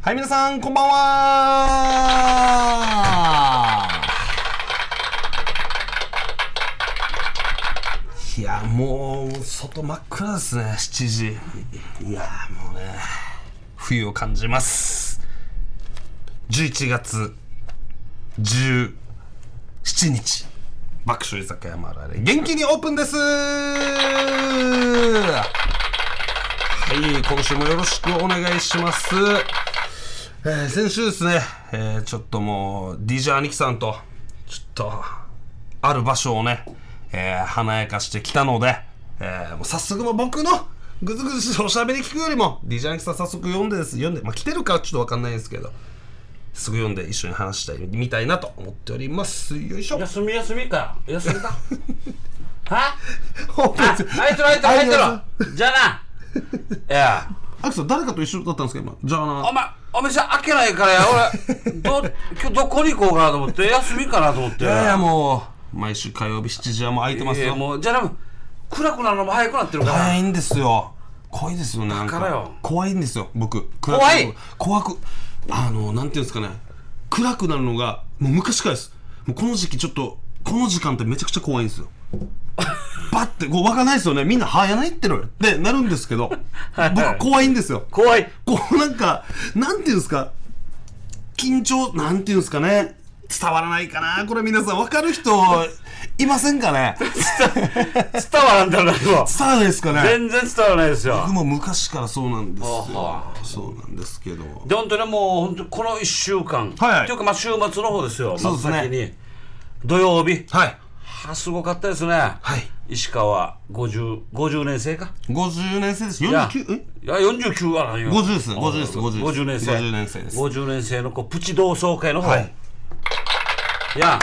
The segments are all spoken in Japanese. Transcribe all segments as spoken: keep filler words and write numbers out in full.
はい、皆さんこんばんは。いや、もう外真っ暗ですね。しちじ。いや、もうね、冬を感じます。じゅういちがつじゅうしちにち、爆笑居酒屋マラレ元気にオープンです。はい、今週もよろしくお願いします。えー、先週ですね、えー、ちょっともう ディージェー 兄貴さんとちょっとある場所をね、えー、華やかしてきたので、えー、もう早速も僕のぐずぐずしおしゃべり聞くよりも ディージェー 兄貴さん早速読んでです読んで、まあ、来てるかちょっと分かんないんですけど、すぐ読んで一緒に話したいみたいなと思っております。よいしょ。 休み休みか休みかはあ、 あいつらあいつらあいつらじゃあないやアキさん誰かと一緒だったんですか今。じゃあなお前お店開けないからや俺ど今日どこに行こうかなと思って休みかなと思って。 いやいやもう毎週火曜日しちじはもう空いてますよ。 いやもうじゃあでも暗くなるのも早くなってるから早いんですよ。怖いですよね。なんかだからよ怖いんですよ僕。 怖い怖くあのなんていうんですかね、暗くなるのがもう昔からです。もうこの時期ちょっとこの時間ってめちゃくちゃ怖いんですよ。バッてこう分かんないですよね。みんな早ないってるってなるんですけど僕怖いんですよ。 怖いこうなんかなんていうんですか、緊張なんていうんですかね、伝わらないかなこれ。皆さん分かる人いませんかね伝わらんだろ今伝わらないですかね。 全然伝わらないですよ。 僕も昔からそうなんですよ。 はあそうなんですけど、 で本当にもう本当このいっしゅうかん、 はいはい、 っていうかまあ週末の方ですよ。 そうですね、 真っ先に土曜日、 はい、 はすごかったですね。 はい、 石川ごじゅう、ごじゅうねん生かごじゅうねん生です。よんじゅうきゅうえいやよんじゅうきゅうはないよ。 ごじゅうですごじゅうですごじゅうごじゅうねん生ごじゅうねん生です。 ごじゅうねん生のこうプチ同窓会の方、 はい、 いや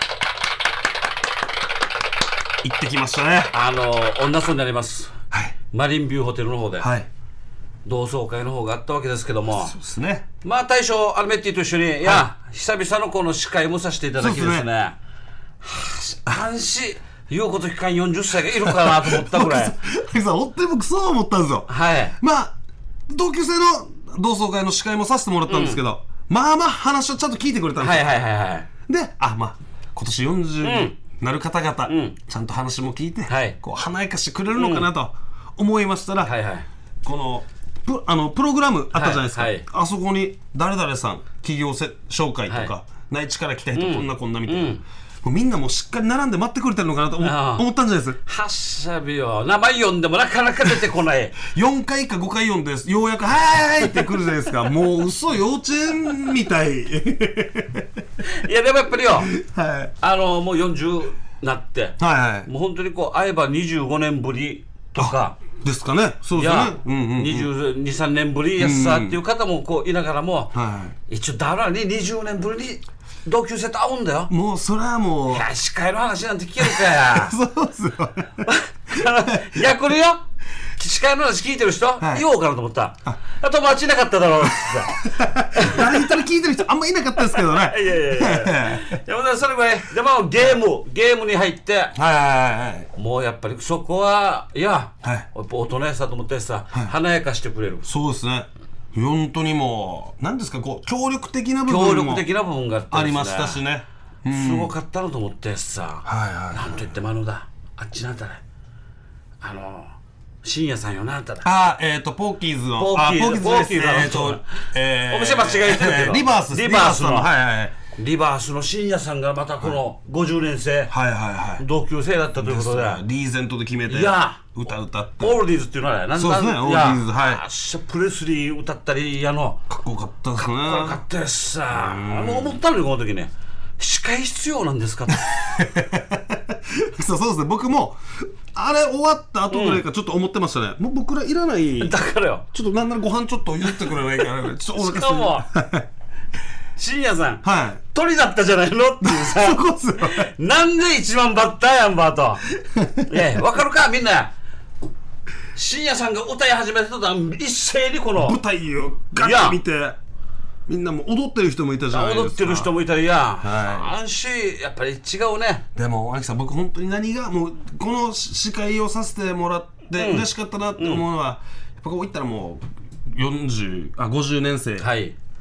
行ってきましたね。 あの女村になります、 はい、 マリンビューホテルの方で、はい、同窓会の方があったわけですけども、 そうですね、 まあ大将アルメッティと一緒に、はい、いや久々のこの司会もさせていただきですね、ですね、はあ、安心言うこと聞かんよんじゅっさいがいるかなと思ったぐらい追って僕そう思ったんですよ。はい、まあ同級生の同窓会の司会もさせてもらったんですけど、うん、まあまあ話をちゃんと聞いてくれたんですよ。はいはいはいはい。で、あ、まあ今年よんじゅうになる方々、うん、ちゃんと話も聞いて、はい、こう華やかしてくれるのかなと思いましたら、うん、はいはい、このプあのプログラムあったじゃないですか、はいはい、あそこに誰々さん企業せ紹介とか、はい、内地から来た人、うん、こんなこんなみたいな、うん、もうみんなもうしっかり並んで待ってくれてるのかなと思思ったんじゃないですか。 はっしゃびよ、名前読んでもなかなか出てこないよんかいかごかい読んでようやく「はいはい」って来るじゃないですか。もう嘘幼稚園みたいいやでもやっぱりよ、 はい、 あのもうよんじゅうなって、はいはい、もう本当にこう会えばにじゅうごねんぶりとかですかね。そうですね、うんうんうん、 にじゅうに、さんねんぶりやっさっていう方もこういながらも、はい、一応だらににじゅうねんぶりに同級生と会うんだよ。 もうそれはもういや司会の話なんて聞けるかやそうっすよ逆によ司会の話聞いてる人、はい、言おうかなと思った。あ友達いなかっただろうって誰一人聞いてる人あんまいなかったですけどねいやいやいやいやそれぐらいでもゲームゲームに入って、はいはいはい、もうやっぱりそこはいや、はい、大人やさと思ってさ、はい、華やかしてくれる。 そうですね、本当にもう何ですか、こう協力的な部分も協力的な部分があって、ね、 ありましたしね、 うん、すごかったのと思ってさ、はいはいはい、なんと言ってもあのだあっちなんだね、あの深夜さんよなあんただ。 あーえっ、ー、とポーキーズのポーキーズポーキーズのえーと、えー、お店間違えてるけど、 リバースリバースのはいはいリバースの深夜さんがまたこのごじゅうねん生、はいはいはい、同級生だったということでリーゼントで決めて、いや歌歌ってオールディーズっていうのはね、なんそうですね、オールディーズ、はい、 プレスリー歌ったり、あのかっこよかったですね。 かっこよかったですさ。もう思ったのにこの時ね、司会必要なんですかとそうそうですね、僕もあれ終わった後ぐらいかちょっと思ってましたね、うん、もう僕らいらないだからよ、 ちょっとなんならご飯ちょっと譲ってくれないかなちょっとお腹すいてしかも深夜さん、 はい、 鳥だったじゃないのっていうさそこっすよなんで一番バッターやんばとえわかるかみんな。深夜さんが歌い始めた途端一斉にこの舞台をガッと見てみんなも踊ってる人もいたじゃないですか。 踊ってる人もいたりや、はい、安心やっぱり違うね。 でも秋さん、僕本当に何がもうこの司会をさせてもらって嬉しかったなって思うのは、うん、やっぱこういったらもうよんじゅうあごじゅうねん生、はい、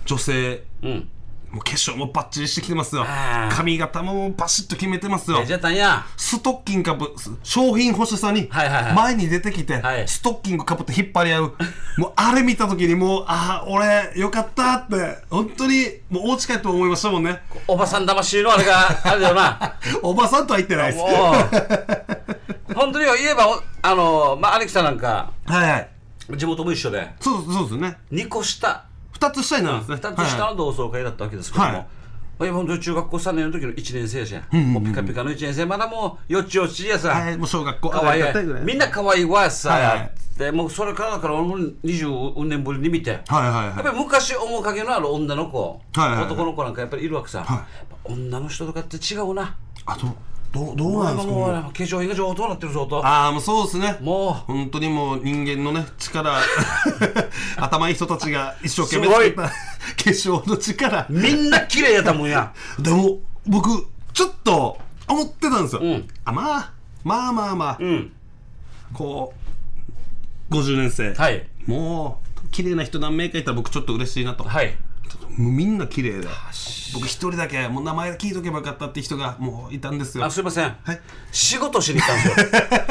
女性、 うん、 もう化粧もバッチリしてきてますよ。髪型もバシッと決めてますよ。 じゃたんやストッキングかぶ商品欲しさに前に出てきて、はい、ストッキングかぶって引っ張り合うもうあれ見た時にもうああ俺よかったって本当にもうお家帰って思いましたもんね。 おばさん魂のあれがあれだよなおばさんとは言ってないです本当に言えばあのまあアレキさんなんか、 はいはい、 地元も一緒で、 そうそうですね、 にこ下ふたつ下になるんですね。 ふたつ下の同窓会だったわけですけども、はい、本当に中学校さんねんの時のいちねん生じゃん、うんうんうん、もうピカピカのいちねん生、まだもうよちよちやさ、 はい、もう小学校かわいい、みんなかわいいわやさ、はいはい、でもうそれからだからにじゅうねんぶりに見て、はいはいはい、やっぱり昔面影のある女の子、はいはいはい、男の子なんかやっぱりいるわけさ、はい、女の人とかって違うな。 あとどう、どうなんですか。もう化粧品が上等になってるぞと。 ああもうそうですね。もう本当にもう人間のね力頭いい人たちが一生懸命作った化粧の力、 みんな綺麗やったもんや。 でも僕ちょっと思ってたんですよ、うん、あまあまあまあまあ、うん、こうごじゅうねん生、はい、もう綺麗な人何名かいたら僕ちょっと嬉しいなと。はい、もうみんな綺麗で僕一人だけもう名前聞いとけばよかったって人がもういたんですよ。 あ、すいません、はい、仕事しに行ったんですよ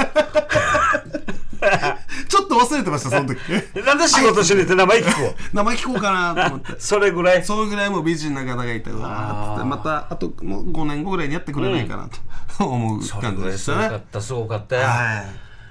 ちょっと忘れてましたその時なんで仕事しに行って名前聞こう名前聞こうかなと思ってそれぐらいそれぐらいもう美人な方がいて、うわーってまたあともうごねんごぐらいにやってくれないかなと、うん、思う感じでしたね。 すごかったすごかったよ、はい、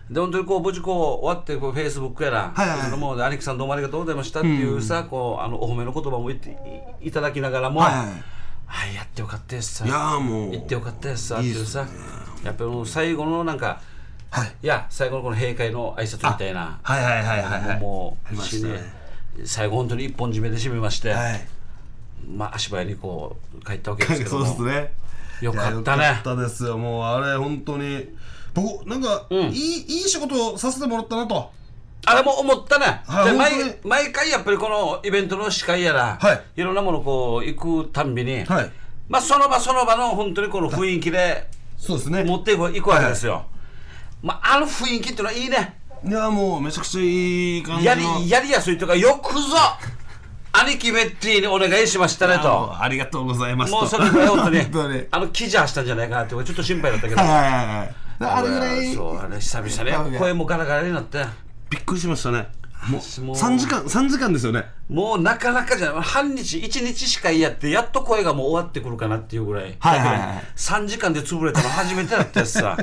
で本当にこう無事こう終わってこうフェイスブックやら、はいはいはい、もう兄貴さんどうもありがとうございましたっていうさ、うん、こうあのお褒めの言葉も言っていただきながらも、はいはいはい、やってよかったですさ、いやもう言ってよかったですさっていうさ、やっぱりもう最後のなんか、はい、いや最後のこの閉会の挨拶みたいな、 はいはいはいはい、はい、 もう死ね、最後本当に一本締めで締めまして、はい、まあ足早にこう帰ったわけですけどもそうですね、 よかったね。 よかったですよ。もうあれ本当に僕なんか、うん、いいいい仕事をさせてもらったなとあれも思ったね、はい、で 毎, 毎回やっぱりこのイベントの司会やら、はい、いろんなものこう行くたんびに、はい、まあその場その場の本当にこの雰囲気でそうですね持っていくわけですよ、はい、まああの雰囲気っていうのはいいね。 いやもうめちゃくちゃいい感じのやりやりやすいというか、よくぞ兄貴メッティにお願いしましたねと。 あ, ありがとうございますと。 もうそれぐらい本当に当にあの記事はしたんじゃないかなってちょっと心配だったけど、はいはいはい、 あれぐらいそうあれ久々ね声もガラガラになってびっくりしましたね。もうもうさんじかんさんじかんですよね。もうなかなかじゃない、半日いちにちしかやってやっと声がもう終わってくるかなっていうぐらい、はいはいはい、さんじかんで潰れたの初めてだったやつさ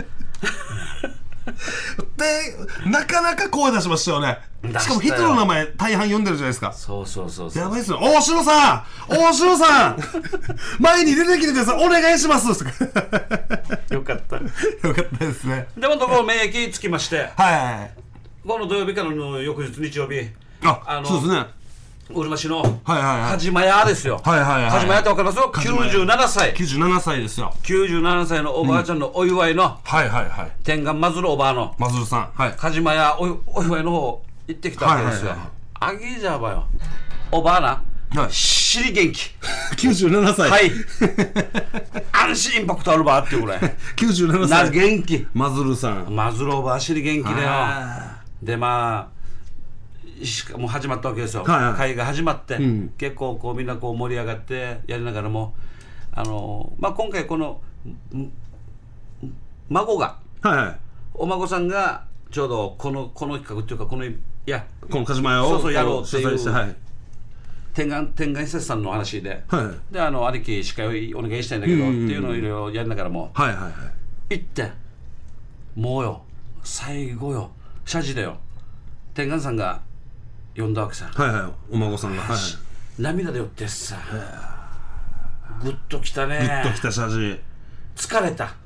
でなかなか声出しましたよね。しかも人の名前大半読んでるじゃないですか。 そうそうそうそう、 やばいっすよ。大城さん大城さん前に出てきてくださいお願いしますよかったよかったですね。 でもところ免疫つきましてはいはい、 この土曜日からの翌日日曜日、 あ、あのそうですね、 うるま市のはじまやですよ。 はいはいはい、 はじまやってわかりますよ。きゅうじゅうななさいきゅうじゅうななさいですよ。 きゅうじゅうななさいのおばあちゃんのお祝いの、うん、 はいはいはい、 天眼まずるおばあのまずるさん、はい、 はじまや お, お祝いの方行ってきたわけですよ。あぎじゃばよおばあな、はい、しり元気きゅうじゅうななさい、 はい安心インパクトあるばっていうぐらいきゅうじゅうななさいな元気まずるさんまずるおばあしり元気だよ。でまあもう始まったわけですよ、はいはい、会が始まって、うん、結構こうみんなこう盛り上がってやりながらも、あのーまあ、今回この孫が、はいはい、お孫さんがちょうどこのこの企画っていうかこのいやこの鹿島屋をそうそうやろうっていう、 はい、 天眼天眼摂さんの話で、はい、であの兄貴司会をお願いしたいんだけど、うんうんうん、っていうのをいろいろやりながらも、はいはいはい、行ってもうよ最後よ謝辞だよ天眼さんが呼んだわけさ、 はいはい、お孫さんが、はいはい、 涙でよってさグッときたね。 グッときた謝辞。 疲れた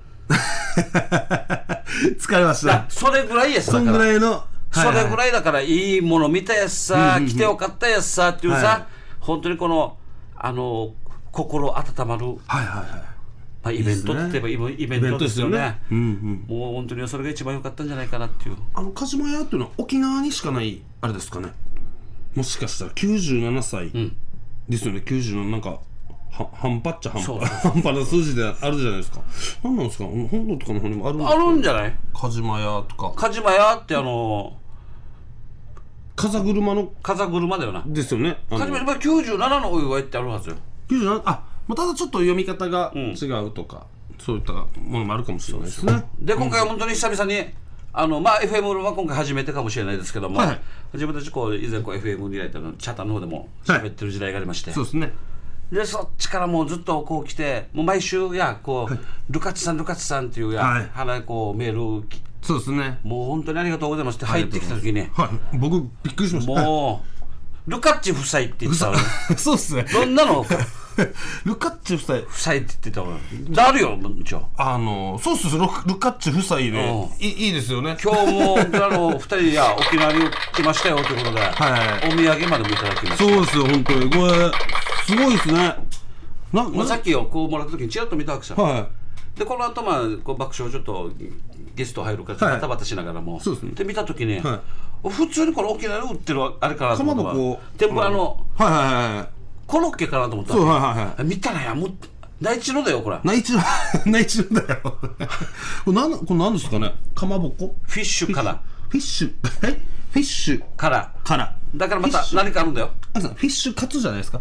疲れました。 それぐらいやさ、 そんぐらいの、はいはい、それぐらいだからいいもの見たやつさ、うんうんうん、来てよかったやつさっていうさ、はい、本当にこのあの心温まる、はいはいはい、まあ、イベントって言えばイベントですよね。よね、うんうん、もう本当にそれが一番良かったんじゃないかなっていう。 あの鹿島屋っていうのは沖縄にしかないあれですかね。もしかしたらきゅうじゅうななさいですよね、うん、きゅうじゅうなななんかは半端っちゃ半端半端な数字であるじゃないですか。何なんですか、本土とかの方にもあるんですか。 あるんじゃない。 鹿島屋とか鹿島屋ってあの風車の風車だよな。 ですよね。 はじめきゅうじゅうななのお祝いってあるはずよ。 きゅうじゅうなな、あ、まあ、ただちょっと読み方が違うとか、うん、そういったものもあるかもしれないですね。 で今回は本当に久々にあのまあ エフエム は今回初めてかもしれないですけども、はい、自分たちこう以前こう エフエム リライトのチャタンの方でも喋ってる時代がありまして、はい、 そうですね。 でそっちからもうずっとこう来て、もう毎週やこう、はい、ルカチさんルカチさんっていうや、はい、花こうメール、 そうですね。 もう本当にありがとうございますって入ってきた時に、 はい、僕びっくりしました。 もうルカッチ夫妻って言ってたわそうですね。 どんなのルカッチ夫妻夫妻って言ってたわ。あるよ一応。 あのそうっす、ルカッチ夫妻ね、いいいですよね。 今日もあのふたりや沖縄に来ましたよということで、はい、お土産までもいただきました。 そうですよ、本当にこれすごいですね。 ななさっきをこうもらった時にちらっと見たわけさ、はい、でこの後まあこう爆笑ちょっとゲスト入るからバタバタしながらも、はい、そうですね、で見た時に、はい、普通にこれ沖縄で売ってるあれかなと思ったら、かまぼこ天ぷらの、はいはいはい、コロッケかなと思ったら、そう、はいはいはい、見たらやもう内地のだよこれ。 内地の内地のだよこれなんこれ何ですかね。かまぼこフィッシュからフィッシュえフィッシュからからだからまた何かあるんだよ。 フィッシュカツじゃないですか。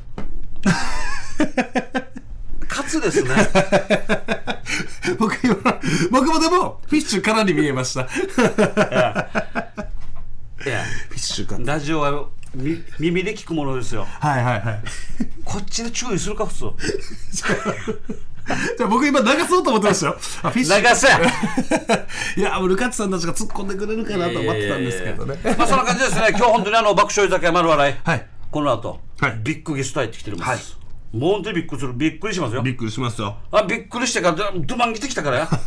カツですね。 僕今僕もでもフィッシュからに見えました。いやいやフィッシュカツ、 ラジオは耳で聞くものですよ。 はいはいはい。 こっちで注意するか普通。 じゃあ僕今流そうと思ってましたよ。 あフィッシュ流せ。 いやルカッチさんたちが突っ込んでくれるかなと思ってたんですけどね。 まあそんな感じですね。今日本当にあの爆笑居酒屋丸笑い、はい、この後、はい、ビッグゲスト入ってきてるんです、はい、もう本当にびっくりする。びっくりしますよ。 びっくりしますよ。 あびっくりしてからドマン来てきたからや。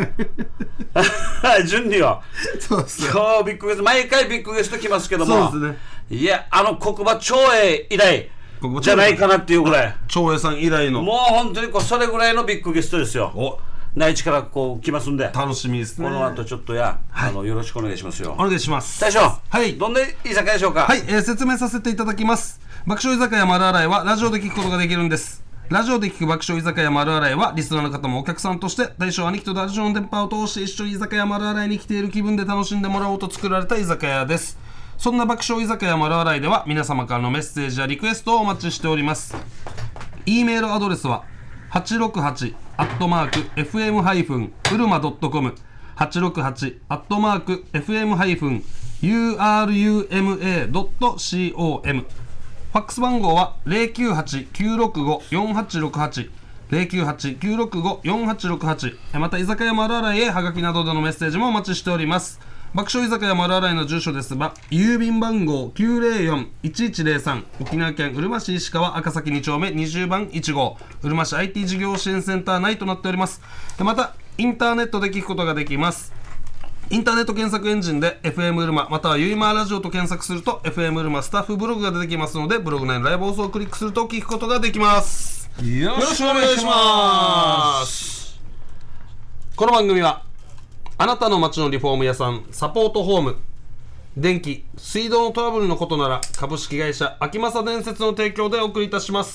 順にはそうですね。 今日ビッグゲスト毎回ビッグゲスト来ますけども、 そうですね。 いやあの国馬長英以来じゃないかなっていうぐらい、 長英さん以来のもう本当にこうそれぐらいのビッグゲストですよ。お内地からこう来ますんで楽しみですね。 この後ちょっとや、はい、あのよろしくお願いしますよ。 お願いします。 大将、 はい、 どんな居酒屋でしょうか。 はい、えー、説明させていただきます。爆笑居酒屋丸洗いはラジオで聞くことができるんです。ラジオで聞く爆笑居酒屋丸洗いはリスナーの方もお客さんとして大将兄貴とラジオの電波を通して一緒に居酒屋丸洗いに来ている気分で楽しんでもらおうと作られた居酒屋です。そんな爆笑居酒屋丸洗いでは皆様からのメッセージやリクエストをお待ちしております。 E メールアドレスははちろくはちアットマーク エフエム うるま ドットコム はちろくはちアットマーク エフエム ユーアールユーエムエー ドット コム ファックス番号は ゼロきゅうはち きゅうろくご よんはちろくはち ゼロきゅうはち きゅうろくご よんはちろくはち、また居酒屋丸洗いへハガキなどでのメッセージもお待ちしております。爆笑居酒屋丸洗いの住所ですが、郵便番号 きゅうゼロよん いちいちゼロさん 沖縄県うるま市石川赤崎に丁目にじゅうばんいち号うるま市 アイティー 事業支援センター内となっております。またインターネットで聞くことができます。インターネット検索エンジンで エフエム うるままたはゆいまーラジオと検索すると エフエム うるまスタッフブログが出てきますので、ブログ内のライブ放送をクリックすると聞くことができます。よろしくお願いします。この番組はあなたの街のリフォーム屋さんサポートホーム、電気水道のトラブルのことなら株式会社秋政伝説の提供でお送りいたします。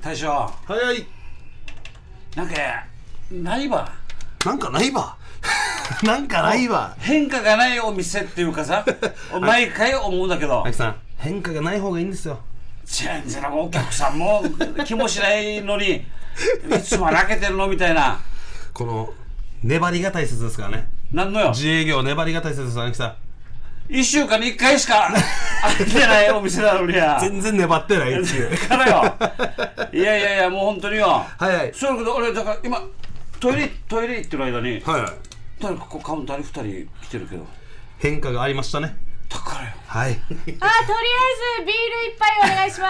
大将。 早い。 なんかないわ。 なんかないわ。なんかないわ。 変化がないお店っていうかさ、毎回思うんだけど。 あきさん、変化がない方がいいんですよ。 全然お客さんも気もしないのに、いつまで開けてるのみたいな。 この粘りが大切ですからね。 なんのよ。 自営業粘りが大切です、あきさん。 一週間に一回しか開けてないお店なのにや。 全然粘ってないっていう。 からよ。いやいやいや、もう本当によ。 はいはい。 そういうこと、俺だから今トイレトイレ行ってる間に、 はいはい。 誰かここカウンターにふたり来てるけど。 変化がありましたね。 だからよ。 はい。あ、 とりあえずビール一杯お願いします。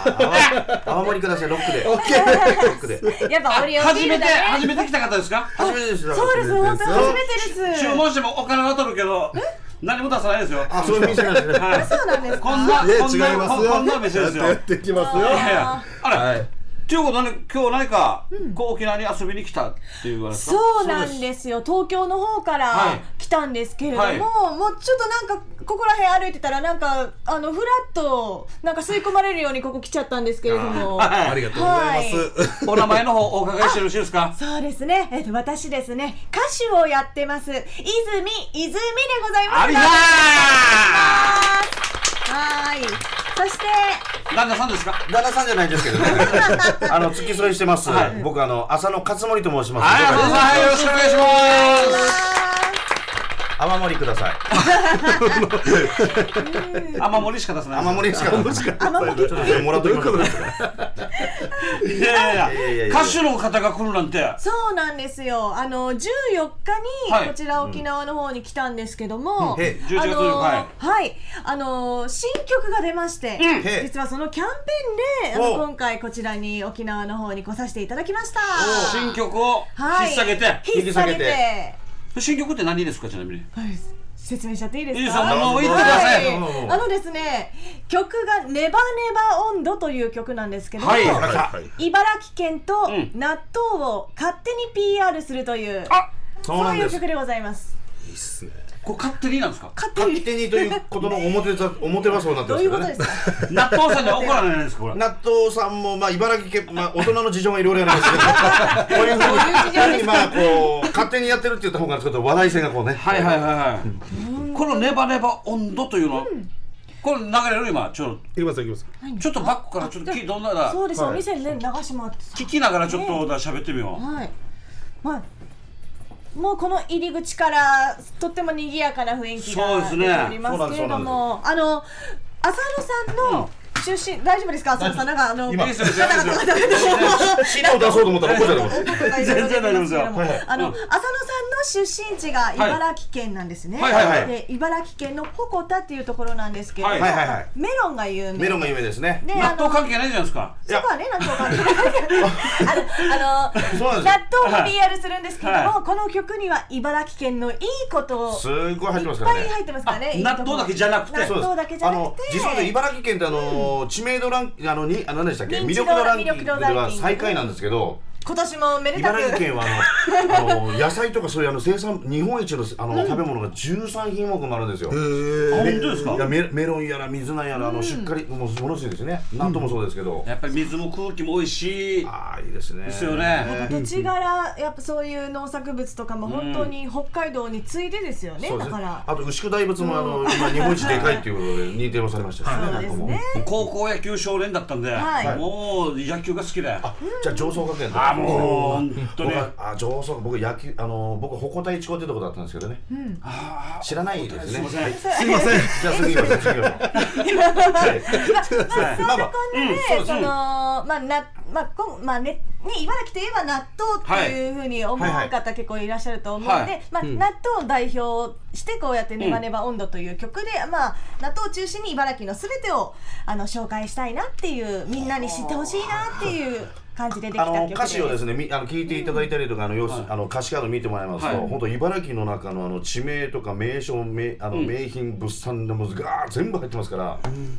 はいよ。 泡盛ください、ロックで。 オッケー。 ロックで。 やっぱオリオンビ初めてールだね。 初めて来た方ですか？ 初めてです。 そうです、本当に初めてです。 注文してもお金は取るけど、何も出さないですよ。 あ、そういう店なんですね。 はい。 そうなんですか。 こんなこんな違いますよ。 こんな店ですよ。 やってきますよ。 いやいや、あれ。 はい。 ということはね、今日何か、こう沖縄に遊びに来たっていう話ですか？ そうなんですよ。東京の方から来たんですけれども、 はいもうちょっとなんかここら辺歩いてたらなんかあのフラッとなんか吸い込まれるようにここ来ちゃったんですけれども、 はいありがとうございます。 お名前の方お伺いしてよろしいですか？ そうですね。えっと私ですね、歌手をやってます泉泉でございます。 ありがとうございます。 はい。そして旦那さんですか？ 旦那さんじゃないんですけどね。あの付き添いしてます。僕あの浅野勝森と申します。 はい、どうぞ、はい、よろしくお願いします。 泡盛ください。 雨漏りしか出せない。 泡盛しか出さない。 雨漏りちょっともらっときます。 いやいやいや、歌手の方が来るなんて。 そうなんですよ。あのじゅうよっかはいにこちら沖縄の方に来たんですけども、 へじゅういちがつじゅうよっか、 あのはいあの新曲が出まして、 へ実はそのキャンペーンであの今回こちらに沖縄の方に来させていただきました。 新曲をはい引っ提げて。 引っ提げて新曲って何ですか、ちなみに？ はい説明しちゃっていいですか？ いいですよ、もう言ってください。 はいあのですね、曲がネバネバ温度という曲なんですけども、 はい茨城県とん納豆を勝手に ピーアール するという、 あ、 そういう曲でございます。 いいっすね。 これ勝手になんですか？ 勝手に勝手にということの表ざ表はそうなってどういうことますけどね。 ですか？ 納豆さんには怒られないですか、これ？ 納豆さんもまあ茨城県、まあ大人の事情がいろいろありますけど、こういうふうにまあこう勝手にやってるって言った方がちょっと話題性がこうね。 はいはいはいはい。このネバネバ温度というの、これ流れる今ちょっいきますいきます。 とちょっとバックからちょっと聞いどんならそうです、お店にね流し回って聞きながらちょっと喋ってみよう。 はい、まあもうこの入り口からとっても賑やかな雰囲気が出ておりますけれども、あの浅野さんの出身、大丈夫ですか？浅野さん、なんかあの今いいですよ、いいですよ。 芯を出そうと思ったらここじゃないです。 全然大丈夫ですよ。 あの浅野さんの出身地が茨城県なんですね。 はいはいはいで茨城県の鉾田っていうところなんですけど、 はいはいはいはいメロンが有名。 メロンが有名ですね。 で納豆関係ないじゃないですか。 そこはね、納豆関係ないあの、あのそうなんですよ納豆も ピーアール するんですけれども、 はこの曲には茨城県のいいことをすごい入ってますいっからね。 ぱい入ってますからね。 あいいとこ納豆だけじゃなくて納豆だけじゃあのなくて、 実はね茨城県ってあの知名度ランキングあのにあの何でしたっけ、 認知度魅力度ランキングで魅力度ランキングは最下位なんですけど、 今年もめでたく茨城県はあのあの野菜とかそういうあの生産日本一のあの食べ物がじゅうさんひんもくもあるんですよ。 あ、本当ですか？ いやメメロンやら水菜やらあのしっかりもうものすごいですね。納豆もそうですけど。 やっぱり水も空気も美味しいああいいですね。 ですよね。 土地柄やっぱそういう農作物とかも本当に北海道に次いでですよね。 そうですね。 だからあと牛久大仏もあの今日本一でかいっていうことで認定もされましたしね。 そうですね。 高校野球少年だったんで、 はいもう野球が好きで。 あじゃあ上層学園とか。 あ、もう本当に僕はあ上層僕野球あの僕鉾田一高っていうところだったんですけどね。知らないですね。 すいません。 はいすいません。 じゃあ次行きましょう次行きましょう。 まあそんなこんなで、 うんそのまあなまあこんまあねね茨城といえば納豆っていうふうに思う方結構いらっしゃると思うのはで、まあ納豆を代表してこうやってネバネバ温度という曲で、まあ納豆を中心に茨城のすべてをあの紹介したいなっていうみんなに知ってほしいなっていう感じでできたあ曲です。 の歌詞をですねみあの聞いていただいたりとかあの様子あの歌詞カード見てもらいますとはい本当茨城の中のあの地名とか名所名あの名品物産でもガー全部入ってますから。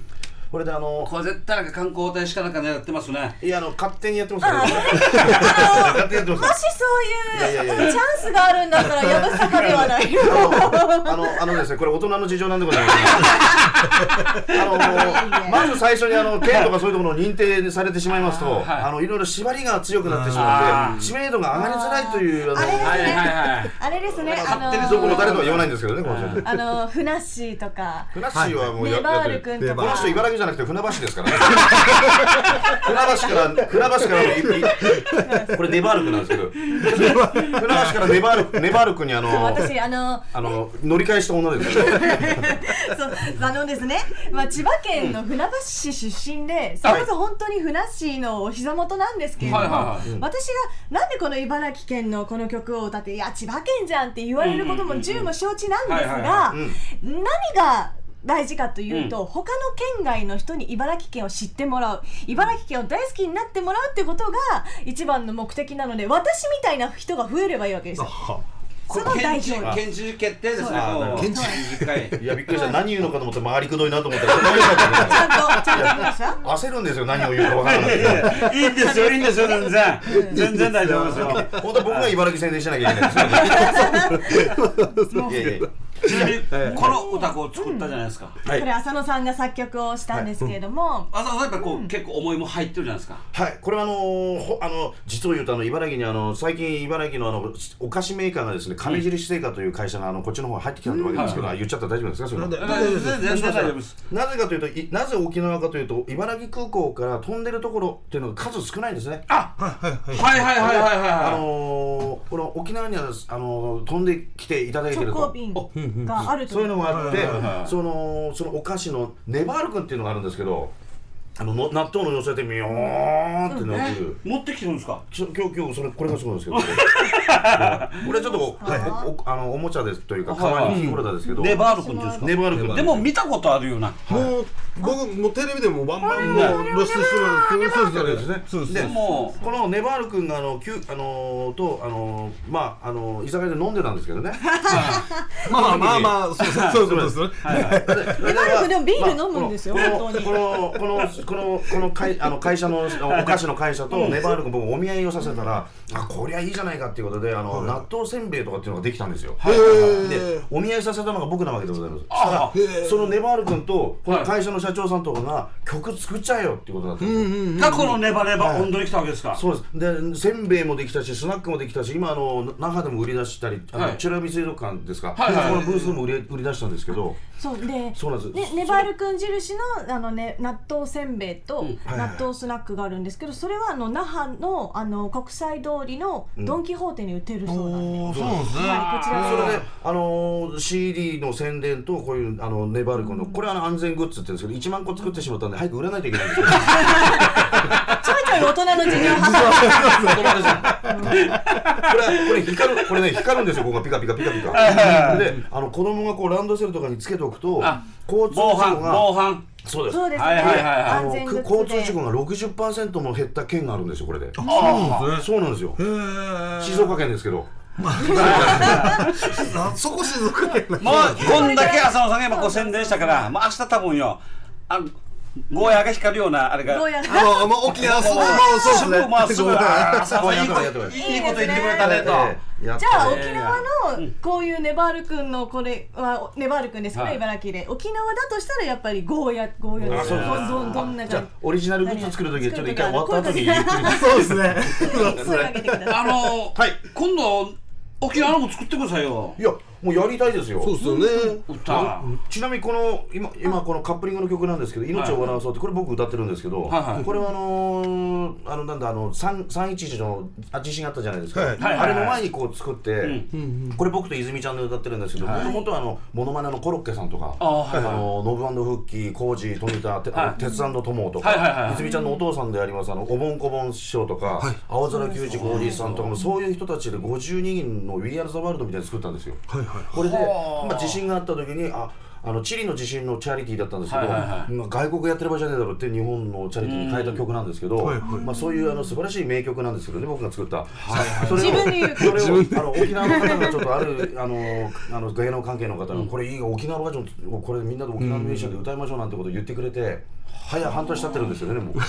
これであのこれ絶対なんか観光大使かなんかやってますね。 いやあの勝手にやってますね。 勝手にやってます。もしそういうチャンスがあるんだったらやぶさかではないよ。 あのあのですね、これ大人の事情なんでございます。あのまず最初にあの県とかそういうところの認定されてしまいますと、あのいろいろ縛りが強くなってしまって知名度が上がりづらいというあのあれですね。 勝手にどこの誰とは言わないんですけどね。 あのふなっしーとか。 ふなっしーはもうやってる。この人茨城じゃなくて船橋ですからね。船橋から船橋からこれネバールクなんですけど、船橋からネバールネバールクにあの私あのあの乗り換えした女です。 そうあのですね、まあ千葉県の船橋市出身で、それこそ本当にふなっしーのお膝元なんですけれども、私がなんでこの茨城県のこの曲を歌っていや千葉県じゃんって言われることも十も承知なんですが、何が大事かというと、うん、他の県外の人に茨城県を知ってもらう、茨城県を大好きになってもらうってことが一番の目的なので、私みたいな人が増えればいいわけですよ。その代表県知事決定ですね。県知事会。 いやびっくりした。何言うのかと思って回りくどいなと思ったらちゃんとちゃんと言いました。 焦るんですよ。何を言うかわからない。 いいんですよいいんですよ全然全然大丈夫ですよ。 本当は僕が茨城宣伝しなきゃいけないですよ。いやいや。 ちなみにこの歌を作ったじゃないですか。 これ浅野さんが作曲をしたんですけれども、 浅野さんやっぱこう結構思いも入ってるじゃないですか。 はい、これはあのあの実を言うとあの茨城にあの最近茨城のあのお菓子メーカーがですね上印製菓という会社があのこっちの方入ってきたわけですけど、言っちゃったら大丈夫ですかそれ。 全然大丈夫です。 なぜかというとなぜ沖縄かというと茨城空港から飛んでるところっていうのが数少ないんですね。 あ、はいはいはいはいはいはい。 あのこの沖縄にはあの飛んできていただいてると。 があるとそういうのがあって、そのそのお菓子のネバール君っていうのがあるんですけど、あのの納豆の寄せてみよーってなってる。 持ってきてるんですか。 今日今日それこれがそうなんですけど、これちょっとあのおもちゃですというか可愛いキーホルダーですけど、 ネバール君っていうんですか。 ネバール君。 でも見たことあるような。 もう僕もテレビでもバンバンもう露出してますそうですね。そうですね。もうこのネバール君があのきゅあのとあのまああの居酒屋で飲んでたんですけどね。 まあまあまあそういうことですね。 ネバール君でもビール飲むんですよ本当に。 このこのこのこの会あの会社のお菓子の会社とネバール君僕お見合いをさせたら、あこりゃいいじゃないかっていうことであの納豆せんべいとかっていうのができたんですよ。でお見合いさせたのが僕なわけでございます。だからそのネバール君とこの会社の社長さんとかが曲作っちゃえよっていうことだったんです。 過去のネバネバ温度に来たわけですか。 そうです。でせんべいもできたしスナックもできたし、今あの那覇でも売り出したり、あのチュラビ水族館ですか、このブースでも売り売り出したんですけど、 そうでそうなんです。 ネバール君印のあのね納豆せんべいと納豆スナックがあるんですけど、それはあの那覇のあの国際通りのドン・キホーテに売ってるそうなんです。 そうなんですね。 こちらそれであの シーディー の宣伝とこういうあのネバール君のこれは安全グッズって言うんですけど、いちまんこ作ってしまったんで早く売らないといけないんですよ。ちょいちょい大人の事情挟んで。これこれ光るこれね光るんですよ。ここがピカピカピカピカ。であの子供がこうランドセルとかにつけておくと交通事故が防犯そうです。 そうですね。 あの交通事故が ろくじゅっパーセント も減った県があるんですよこれで。 そうなんですね。 そうなんですよ。静岡県ですけど。 そこ静岡県。 もうこんだけ浅野さんが今こう宣伝したから、もう明日多分よ。あのゴーヤが光るようなあれが。 ゴーヤ。 あのもう沖縄すぐもうそうですね。 まあすぐ浅野さんいいこといいこと言ってくれたねと。 じゃあ沖縄のこういうネバール君のこれはネバール君ですから茨城で、沖縄だとしたらやっぱりゴーヤゴーヤです。どんどんなじゃあオリジナルグッズ作る時ちょっと一回終わった後にゆっくり。 そうですね。 あの今度沖縄も作ってくださいよ。 いやもうやりたいですよ。 そうですよね。 歌。 ちなみにこの今今このカップリングの曲なんですけど、命を笑わそうってこれ僕歌ってるんですけど、これはあのあのなんだあのさんいちいちの地震あったじゃないですか。あれの前にこう作ってこれ僕と泉ちゃんで歌ってるんですけど、もともとあのモノマネのコロッケさんとか、あのノブ&フッキー、コージ、富田、鉄腕の友とか、泉ちゃんのお父さんでありますあのおぼんこぼん師匠とか、青空球児ゴーリーさんとかもそういう人たちでごじゅうににんの We Are the World みたいに作ったんですよ。 これで、まあ、地震があった時にああのチリの地震のチャリティーだったんですけど、まあ、外国やってる場合じゃねえだろうって日本のチャリティーに変えた曲なんですけど、まあ、そういうあの素晴らしい名曲なんですけどね、僕が作った。それをあの沖縄の方がちょっとあるあのあの芸能関係の方がこれいい沖縄のバージョンこれみんなで沖縄のミュージシャンで歌いましょうなんてことを言ってくれて早半年経ってるんですよねもう。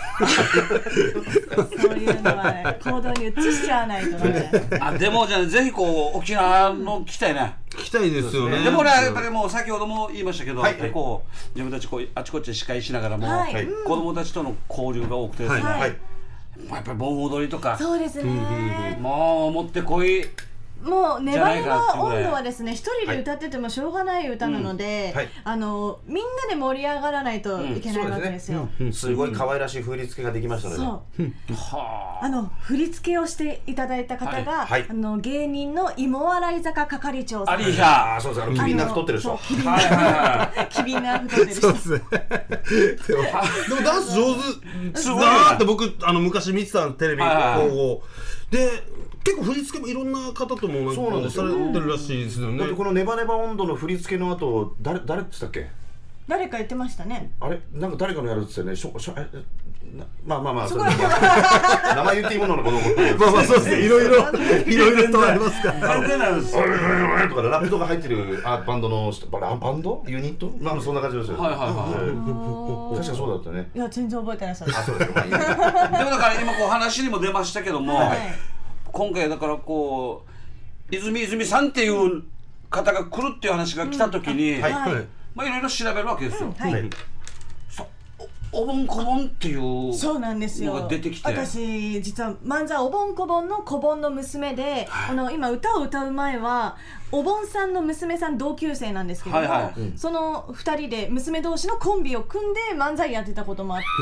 そういうのはね行動に移しちゃわないとね。 あでもじゃあぜひこう沖縄の来たいね。 来たいですよね。 でもねやっぱりもう先ほども言いましたけど、こう自分たちこうあちこち司会しながらも子供たちとの交流が多くてですね。やっぱり盆踊りとか。 そうですね。 もう持ってこい。 もうネバネバ温度はですね一人で歌っててもしょうがない歌なので、あのみんなで盛り上がらないといけないわけですよ。 すごい可愛らしい振り付けができましたので、 あの振り付けをしていただいた方があの芸人の芋洗坂係長さん。 ありゃそうです。あの機敏な太ってる人。 機敏な太ってる人。 そうですね。でもダンス上手だなって僕あの昔見てたテレビをで。結構振り付けもいろんな方ともなんかされてるらしいですよね。 だってこのネバネバ温度の振り付けの後誰誰って言ったっけ？ 誰か言ってましたね。 あれなんか誰かのやるって言ってたよね。しょしょえまあまあまあそれ名前言っていいものなのかどうか。 まあまあそうですね。いろいろいろいろとありますから。 関係ないです。とかラップとか入ってるあバンドのババンドユニットまあそんな感じですよ。はいはいはい。確かそうだったね。 いや全然覚えてないです。 あそうですよ。でもだから今こう話にも出ましたけども。今回だからこう泉泉さんっていう方が来るっていう話が来た時にまあいろいろ調べるわけですよ。おぼんこぼんっていうのが出てきて、 私実は漫才おぼんこぼんのこぼんの娘で、あの今歌を歌う前はおぼんさんの娘さん同級生なんですけども、そのふたりで娘同士のコンビを組んで漫才やってたこともあって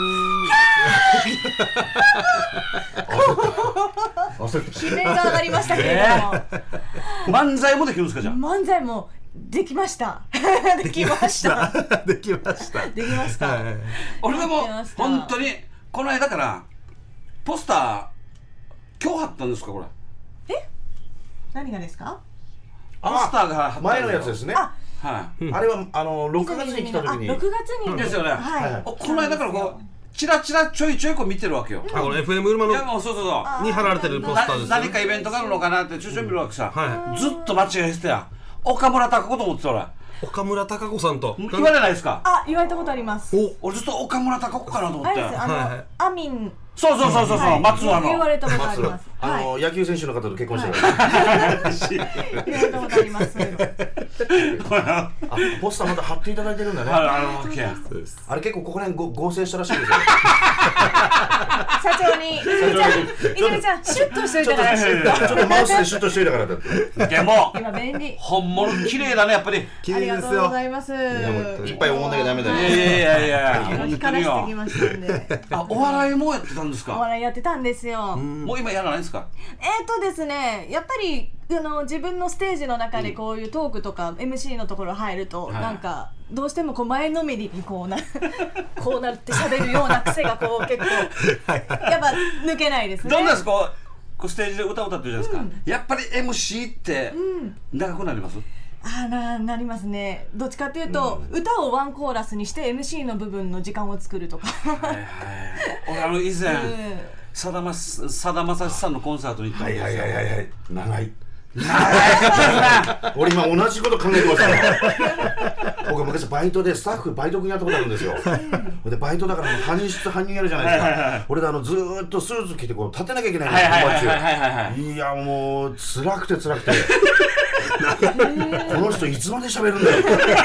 悲鳴が上がりましたけれども、漫才もできるんですか？じゃあ漫才もできましたできましたできましたできました。 俺でも本当にこの間からポスター今日貼ったんですかこれ？ え？何がですか？ ポスターが貼った前のやつですね。 はい。 あれはあのろくがつに来た時に。 ろくがつにですよね。この間からこうチラチラちょいちょいこう見てるわけよ。 あこれ エフエム ウルマのいやもうそうそうそうに貼られてるポスターです。 何かイベントがあるのかなってちょいちょい見るわけさ。ずっと間違えしてたや。岡村孝子と思ってた俺。 岡村孝子さんと言われないですか？ あ、言われたことあります。 俺ずっと岡村孝子かなと思って。 あのアミン。 そうそうそうそうそう、松和の。 言われたことあります。 あの野球選手の方と結婚してる。言われたことあります。 あ、ポスターまた貼っていただいてるんだね。あれ結構ここら辺合成したらしいですよ。 社長に、いなりちゃん、シュッとしといたから。 ちょっとマウスでシュッとしといたからだって。 でも、 今便利。 本物綺麗だね、やっぱり。 ありがとうございます。 いっぱい思んなきゃダメだよ。 いやいやいや、 光らしてきましたんで。 あ、お笑いもやってたんですか？ お笑いやってたんですよ。 もう今やらないですか？ えーとですね、やっぱりあの自分のステージの中でこういうトークとか エムシー のところ入ると、なんかどうしてもこう前のめりにこうなこうなって喋るような癖がこう結構やっぱ抜けないですね。 どんなですか？こうステージで歌を歌ってるじゃないですか。やっぱり エムシー って長くなります？ あななりますね。どっちかっていうと、うん、歌をワンコーラスにして エムシー の部分の時間を作るとか。はいはい。 俺あの以前、さだまさだまさしさんのコンサートに行ったんですよ。 はいはいはいはい長い。長い。俺今同じこと考えてましたね。僕昔バイトでスタッフバイト君やったことあるんですよ。でバイトだから搬出搬入やるじゃないですか。俺であのずーっとスーツ着てこう立てなきゃいけないんですよ。いやもう辛くて辛くて。この人いつまで喋るんだよ。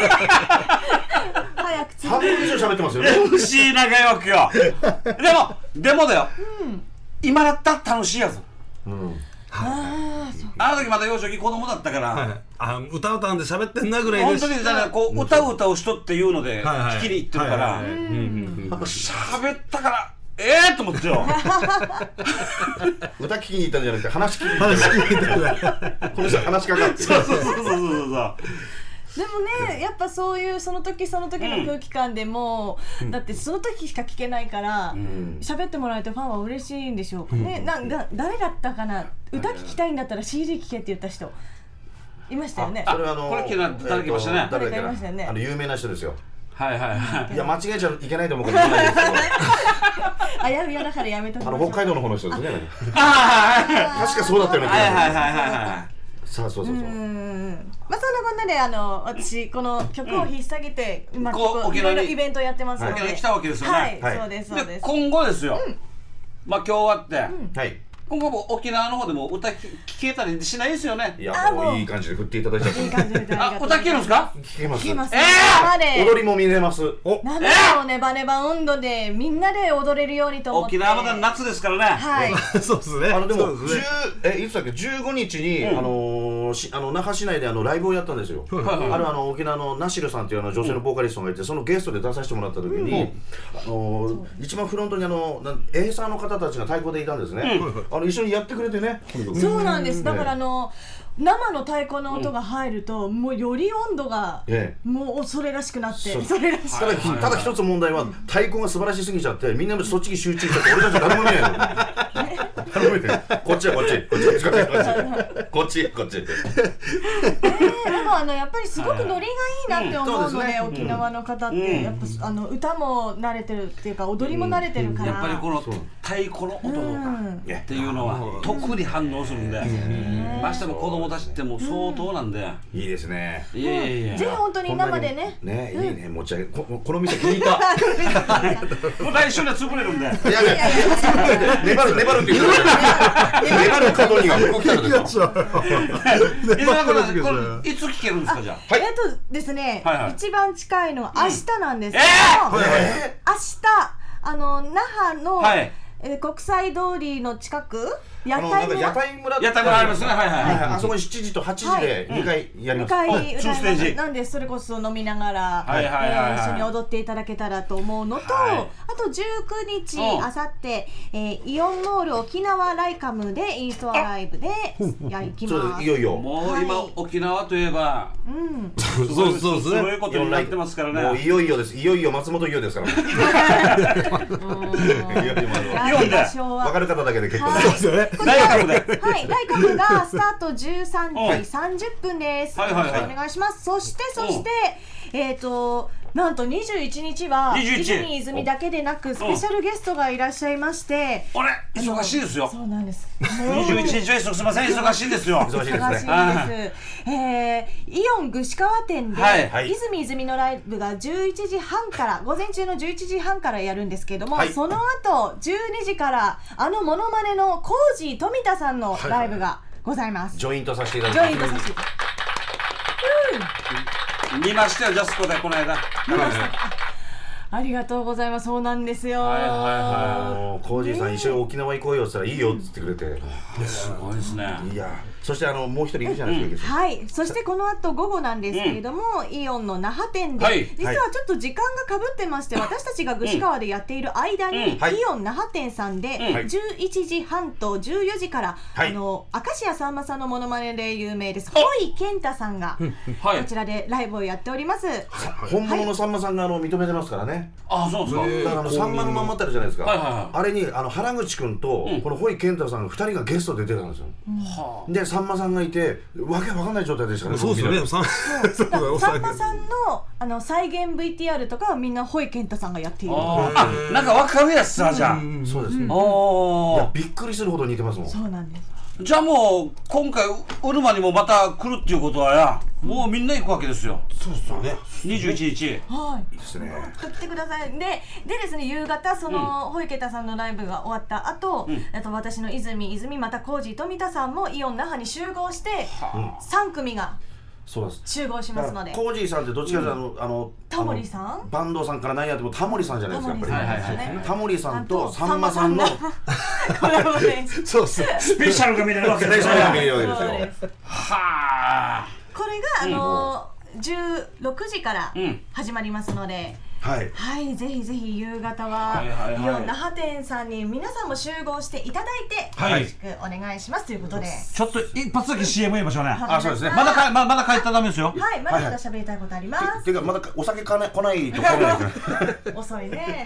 早く半分以上喋ってますよね。 エムシー 仲良くよ。でもでもだよ。今だったら楽しいやつ。あの時まだ幼少期子供だったから、 あ歌歌うんで喋ってんなぐらいで本当にだからこう歌う歌をしとっていうので聞きに行ってるから喋ったからええと思ってよ。 歌聞きに行ったんじゃなくて話聞きに行った。この人話しかかって。 そうそうそうそうそうでもね、やっぱそういうその時その時の空気感でも、うん、だってその時しか聞けないから喋、うん、ってもらえてファンは嬉しいんでしょうかね、うん、なんだ誰だったかな、歌聞きたいんだったら シーディー 聞けって言った人いましたよね。 それはあのこれ昨日誰かいましたね。 誰かいましたよね。 あの有名な人ですよ。 はいはいはい。 いや間違えちゃいけないと思うかもしれないですけど。 あやふやだからやめときましょう。 あの北海道の方の人ですね。 ああ確かそうだったよね。 はいはいはいはいはい。 さあそうそうそう。 まあそんなこんなであの私この曲を引っ提げて今いろいろイベントやってますので。 沖縄に来たわけですよね。 はいそうですそうです。 今後ですよ。まあ今日終わって。 はい。 今後も沖縄の方でも歌聴けたりしないですよね。 いやもういい感じで振っていただいちゃって。 いい感じで。 あ歌聴けるんですか？ 聴けます。 聴けます。 え踊りも見れます。 お。なんだろうネバネバ温度でみんなで踊れるようにと思って。 沖縄まだ夏ですからね。 はい。 そうですね。 あのでも十えいつだっけじゅうごにちにあのあの那覇市内であのライブをやったんですよ。あるあの沖縄のナシルさんというあの女性のボーカリストがいてそのゲストで出させてもらった時にあの一番フロントにあのエーサーの方たちが太鼓でいたんですね。あの一緒にやってくれてね。 そうなんです。だからあの生の太鼓の音が入るともうより温度がもうそれらしくなってそれらしくただただ一つ問題は太鼓が素晴らしすぎちゃってみんなそっちに集中しちゃって俺たち誰も見えないの。頼めてこっちはこっちこっちこっちこっちこっちって。 でもあのやっぱりすごくノリがいいなって思うので沖縄の方ってやっぱあの歌も慣れてるっていうか踊りも慣れてるからやっぱりこの太鼓の音とかっていうのは特に反応するんでましても子供たちってもう相当なんでいいですね。 いやいやいやぜひ本当に生でねねいいね持ち上げここの店聞いたもう来週には潰れるんでいやいやいや粘る粘るって言ってた粘る角には向こう来たのですよ。 いつ聞けるんですかじゃあ。えっとですね一番近いのは明日なんですけど明日あの那覇の国際通りの近く屋台村屋台村屋台村ありますねはいはいあそこにしちじとはちじでにかいやります。 にかい歌います。なんでそれこそ飲みながら一緒に踊っていただけたらと思うのとあとじゅうくにちあさってイオンモール沖縄ライカムでインストアライブでやりきます。 いよいよもう今沖縄といえばそうそうそうですね。 すごいことになってますからね。 もういよいよです。いよいよ松本伊代ですから。 イオンでわかる方だけで結構そうですよね。 ライカムではいライカムがスタートじゅうさんじさんじゅっぷんです。よろしくお願いします。そしてそしてえっとなんとにじゅういちにちは泉泉だけでなくスペシャルゲストがいらっしゃいましてあれ忙しいですよ。 そうなんです。 にじゅういちにちはすみません忙しいんですよ。 忙しいですね。 忙しいです。えー、イオン串川店で、はい、泉泉のライブがじゅういちじはんから午前中のじゅういちじはんからやるんですけども、はい、その後じゅうにじからあのモノマネのコージー富田さんのライブがございます。 ジョイントさせていただきます。 ジョイントさせていただきます。見ましたよジャスコでこの間。 見ました。ありがとうございます。そうなんですよ。 はいはいはい。コージーさん一緒に沖縄行こうよって言ったらいいよって言ってくれて。 すごいですね。 いや。そしてあのもう一人いるじゃないですか。 はい。そしてこの後午後なんですけれども、イオンの那覇店で実はちょっと時間が被ってまして、私たちが串川でやっている間にイオン那覇店さんでじゅういちじはんとじゅうよじからあの明石家さんまさんのモノマネで有名ですホイ健太さんがこちらでライブをやっております。 本物のさんまさんがあの認めてますからね。 あ、そうですか。 だからあのさんまのまんまってあるじゃないですか。あれにあの原口くんとこのホイ健太さんふたりがゲストで出てたんですよ。でさんまさんがいてわけわかんない状態でしたね。 そうですよね。さんまさんのあの再現 ブイティーアール とかはみんなホイ健太さんがやっている。 あ、なんかわかるやつさじゃん。 そうですね。いやびっくりするほど似てますもん。 そうなんです。 じゃあもう今回うるまにもまた来るっていうことはやもうみんな行くわけですよ。 そうですよね。 にじゅういちにち。 はい。 いいですね。 来てください。で、でですね、夕方そのホイケタさんのライブが終わった後、あと私の泉泉またコージー富田さんもイオン那覇に集合してさんくみが集合しますので。 コージーさんってどっちかというとあのタモリさん、 バンドさんから何やってもタモリさんじゃないですかやっぱり。タモリさんとさんまさんのそうです。 スペシャルが見れるわけですよ。 はあ。これがあのじゅうろくじから始まりますので。はい、はい、ぜひぜひ夕方はイオン那覇店さんに皆さんも集合していただいてよろしくお願いしますということで、 ちょっと一発だけ シーエム 言いましょうね。 あ、そうですね。 まだかままだ帰ったらダメですよ。 はい、まだまだ喋りたいことあります。 ていうかまだお酒来ない来ないと来ない。 遅いね。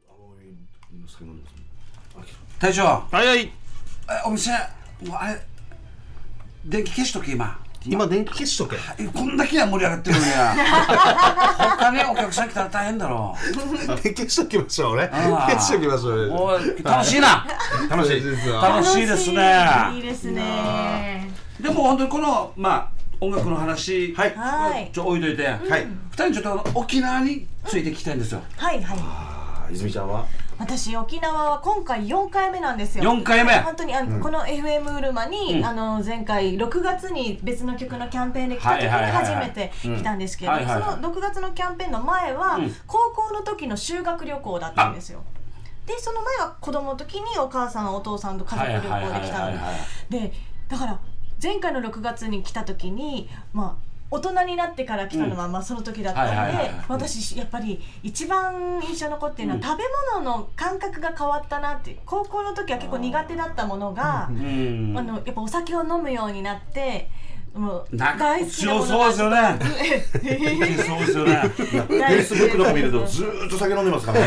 大将、 はいはい。 お店もうあれ電気消しとけ今。 今電気消しとけ。 こんだけは盛り上がってるんや。他ねお客さん来たら大変だろう。電気消しときましょうね。消しときましょう。 もう楽しいな。 楽しいです。 楽しいですね。 いいですね。 でも本当にこのまあ音楽の話、 はい、 ちょ置いといて、はい、ふたりちょっと沖縄について聞きたいんですよ。 はいはい。 ああ、泉ちゃんは？ 私沖縄は今回よんかいめなんですよ。 よんかいめ。 本当にあの、うん、この エフエム うるまに、うん、あの前回ろくがつに別の曲のキャンペーンで来た時に初めて来たんですけど、そのろくがつのキャンペーンの前は、うん、高校の時の修学旅行だったんですよ。でその前は子供の時にお母さんお父さんと家族旅行で来たので、だから前回のろくがつに来た時にまあ大人になってから来たのは、うん、まあその時だったので、私やっぱり一番印象残っているのは、うん、食べ物の感覚が変わったなって。高校の時は結構苦手だったものが、うん、あのやっぱお酒を飲むようになってもう大好きなものがそうですよね。そうですよね。 フェイスブックとか見るとずーっと酒飲んでますからね。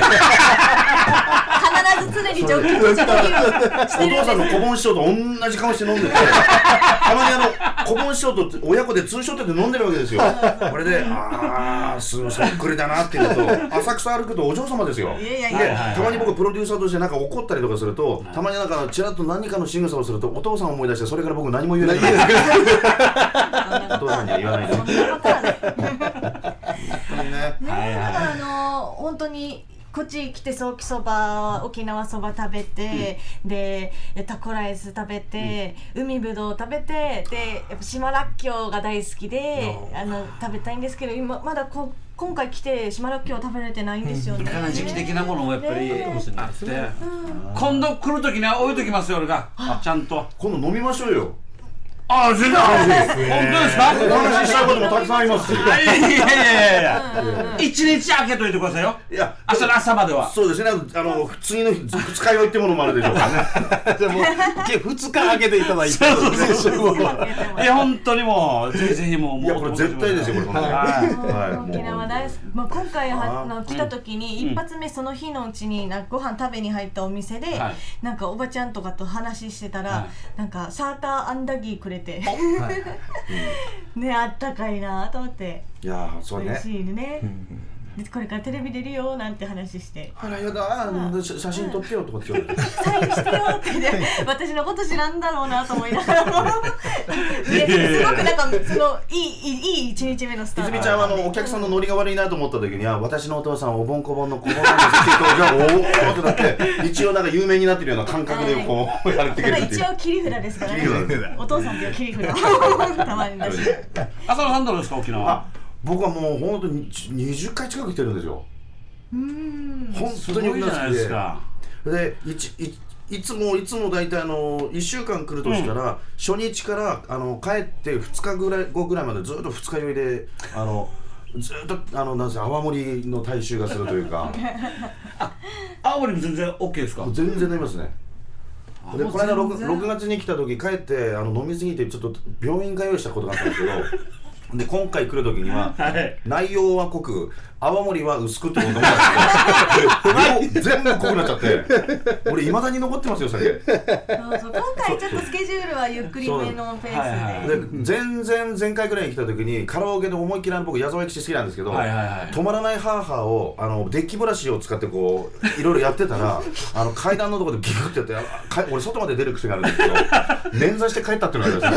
必ず常にジョッキとジョッキお父さんの小盆師匠と同じ顔して飲んでて、たまにあの小盆師匠と親子でツーショットで飲んでるわけですよ。これでああすごいそっくりだなっていうのと、浅草歩くとお嬢様ですよ。でたまに僕プロデューサーとしてなんか怒ったりとかすると、たまになんかちらっと何かの仕草をするとお父さんを思い出して、それから僕何も言えない。お父さんには言わないで。そんなことはね。 ね、あの本当にこっち来てソーキそば、沖縄そば食べて、うん、でタコライス食べて、うん、海ぶどう食べて、でやっぱ島らっきょうが大好きで、あの食べたいんですけど、今まだこ今回来て島らっきょう食べれてないんですよね。 だから時期的なものもやっぱりあって、今度来る時には置いときますよ俺が。ちゃんと今度飲みましょうよ。 ああ、全然本当ですか？ お話ししたいこともたくさんありますし。いやいやいやいや。一日開けといてくださいよ。いや、明日の朝までは。 そうですね。あの次の日二日酔いってものもあるでしょうからね。 じゃもう二日開けていただいて。そうそうそう。 いや本当にもうぜひぜひもう。 いやこれ絶対ですよこれ。 はい。沖縄大好き。まあ今回あの来た時に一発目その日のうちになんかご飯食べに入ったお店でなんかおばちゃんとかと話してたらなんかサーターアンダギーくれて。ね、あったかいなと思って。 いやー、そうね。 嬉しいね。でこれからテレビ出るよなんて話して、 あらやだー、写真撮ってよとかって言われて、 サインしてよって言って、私のこと知らんだろうなと思いながらもですごくなんかそのいいいい一日目のスタート。 泉ちゃんはあのお客さんのノリが悪いなと思った時には、私のお父さんおぼんこぼんのこぼんなんですって言うと、じゃあおおってなって一応なんか有名になってるような感覚でこうやってくれるっていう。 一応切り札ですからね。お父さんっていう切り札たまにだし。 浅野さんどうですか沖縄？ 僕はもう本当ににじゅっかい近く来てるんですよ。 うーん、 本当に沖縄好きで、でいちいいつもいつも大体あのいっしゅうかん来るとしたら、うん、初日からあの帰ってふつかぐらい後ぐらいまでずっと二日酔いであのずっとあのなんせ泡盛の大衆がするというか泡盛も全然 OK ですか？ 全然なりますね。でこの間 6, ろくがつに来た時帰ってあの飲みすぎてちょっと病院通いしたことがあったんですけどで今回来る時には、はい、内容は濃く泡盛は薄くってこと思ったんですけど全部濃くなっちゃって俺いまだに残ってますよ酒。そうそう今回ちょっとスケジュールはゆっくりめのペースで、 で全然前回ぐらいに来た時にカラオケで思いっきり僕矢沢永吉好きなんですけど、はいはいはい、止まらないハーハーをあのデッキブラシを使ってこういろいろやってたらあの階段のところでギュッてやって俺外まで出る癖があるんですけど捻挫して帰ったっていうのがあり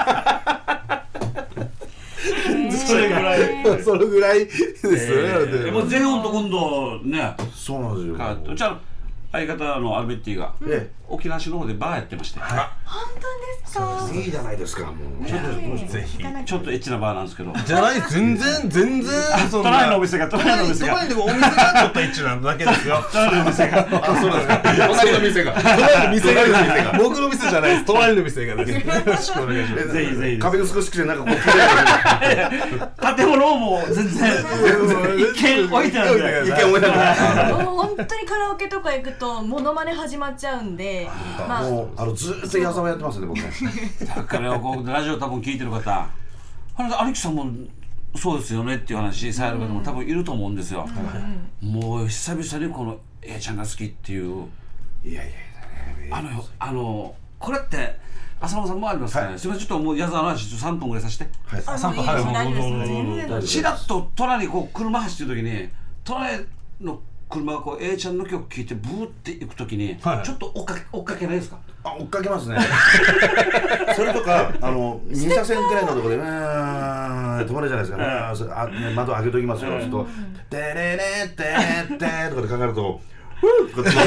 ますね。 それぐらいそれぐらいですよね。 えー、もう全音と今度ね。 そうなんですよ。 じゃあ相方のアルベッティが、うん、沖縄市の方でバーやってまして。 はい、本当ですか？ いいじゃないですか。もうちょっとぜひちょっとエッチなバーなんですけど。 じゃない全然全然隣のお店が隣のお店が隣のお店がちょっとエッチなだけですよ。 隣のお店があそうなんですか。隣の店が隣の店が僕の店じゃないです。隣の店がです。よろしくお願いします。 ぜひぜひ。 壁が少しくてなんかこう建物も全然一見置いてあるんで。 一見置いてある。本当にカラオケとか行くとモノマネ始まっちゃうんで。 もうあのずーっと矢沢やってますね僕。 だからこうラジオ多分聞いてる方、有木さんもそうですよねっていう話される方も多分いると思うんですよ。もう久々にこの A ちゃんが好きっていう。 いやいやあのあのこれって浅野さんもありますかね。すみません、ちょっともう矢沢の話さんぷんぐらいさせて。 はい、さんぷんはい。ちらっと隣にこう車走ってる時に隣の車がこう A ちゃんの曲聴いてブーって行く時にちょっと追っかけ追っかけないですか。 あ、追っかけますね。それとかあのに車線くらいのところでうーん止まるじゃないですか。あ、窓開けときますよ。ちょっとテレレテレテとかでかかると。 そういう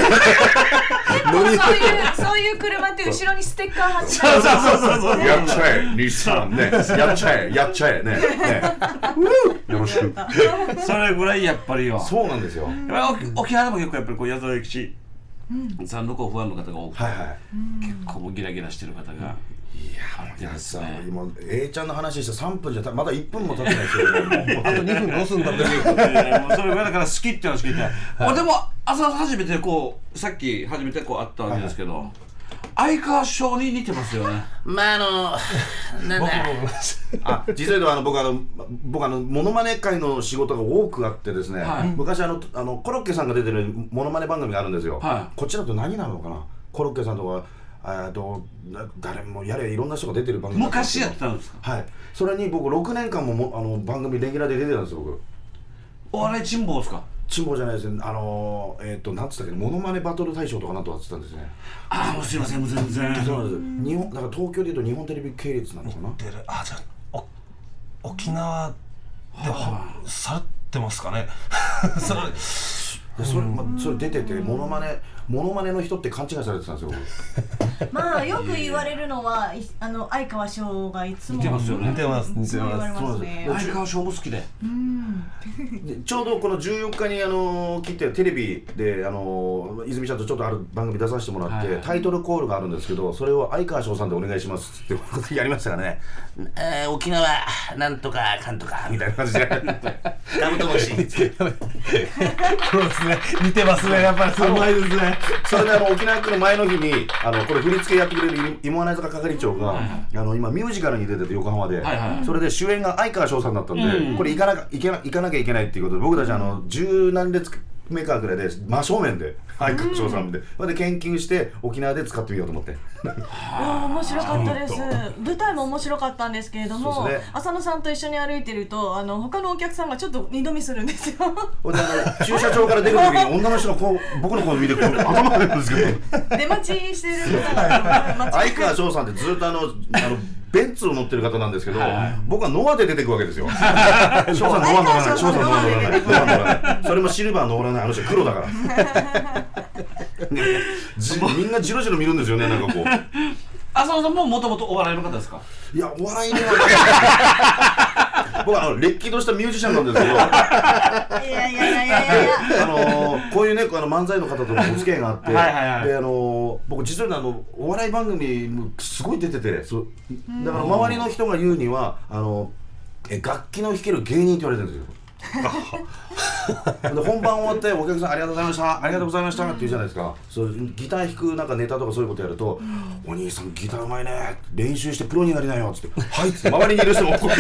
そういう車って後ろにステッカー貼ってそうそうそうそう。 やっちゃえ日産ね。やっちゃえやっちゃえね。よろしく。 それぐらいやっぱりよ。 そうなんですよ。 沖縄でも結構やっぱりこう矢沢永吉さんのこうファンの方が多くて、結構もうギラギラしてる方が。 いやーさ、今 A ちゃんの話してさんぷんじゃまだいっぷんも経ってないですよ。 あとにふんどうすんだって。 それぐらいだから好きっていう話聞いて、でも浅田さん初めてこうさっき初めてこう会ったわけですけど、相川翔に似てますよね。 まああのなんだ。あ、実際はあの僕あの僕あのモノマネ界の仕事が多くあってですね。昔あのあのコロッケさんが出てるモノマネ番組があるんですよ。こっちだと何なのかな。コロッケさんとか。あと誰もやれいろんな人が出てる番組昔やってたんですか。 はい、それに僕ろくねんかんももあの番組レギュラーで出てたんですよ。僕お笑い珍宝ですか。 珍宝じゃないですね。あのー、えっ、ー、となんつったっけ、モノマネバトル大賞とかなんとかって言ってたんですね。 ああ、もうすいません、もう全然。 そうなんです。日本だから東京でいうと日本テレビ系列なのかな。 あ、じゃあお沖縄ではされてますかね。それそれ、まあ、それ出ててモノマネモノマネの人って勘違いされてたんですよ。 まあよく言われるのはあの相川翔がいつも似てますよね。 似てます似てます。 相川翔も好きで。 でちょうどこのじゅうよっかにあの切ってテレビであの泉ちゃんとちょっとある番組出させてもらって、はい、タイトルコールがあるんですけど、それを相川翔さんでお願いしますってことやりましたからね。えー、沖縄なんとかかんとかみたいな感じでカブトムシ。そうですね。 似てますね。やっぱりすごいですね。 それであの沖縄来る前の日にあのこれ振り付けやってくれる芋穴坂係長が、はい、あの今ミュージカルに出てて横浜で、はいはい、それで主演が相川翔さんだったんで、うん、これ行かなか行けな行かなきゃいけないっていうことで僕たちあの十何列目かぐらいで真正面で相川翔さんで、それで研究して沖縄で使ってみようと思って。 面白かったです。舞台も面白かったんですけれども、ね、浅野さんと一緒に歩いてるとあの他のお客さんがちょっと二度見するんですよ。 駐車場から出る時に女の人がこう僕の方を見てこう頭が出るんですけど出待ちしてる方が相川翔さんってずっとあのあのベンツを乗ってる方なんですけど、僕はノアで出てくわけですよ。翔さんノア乗らない、翔さんノア乗らない、ノア乗らない。それもシルバー乗らない、あの人黒だから。ね、みんなジロジロ見るんですよね、なんかこう。 浅野さんももともとお笑いの方ですか。 いや、お笑いには僕はあのれっきとしたミュージシャンなんですけど、いやいやいやいやいや、 あのー、こういうねあの漫才の方ともお付き合いがあって、はいはいはい、であのー、僕実はあのお笑い番組すごい出てて、そだから周りの人が言うにはあのえ楽器の弾ける芸人って言われてるんですよ。で本番終わってお客さんありがとうございましたありがとうございましたって言うじゃないですか。そうギター弾くなんかネタとかそういうことやると、お兄さんギターうまいね練習してプロになりなよっつってはいっつって周りにいる人もこう